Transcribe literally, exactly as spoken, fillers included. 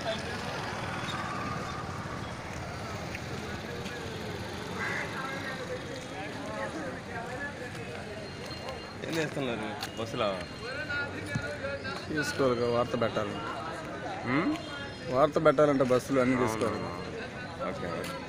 ఏం చేస్తున్నారు బస్సులో? తీసుకోవాలి, వార్త పెట్టాలి. వార్త పెట్టాలంటే బస్సులు అన్నీ తీసుకోవాలి. ఓకే.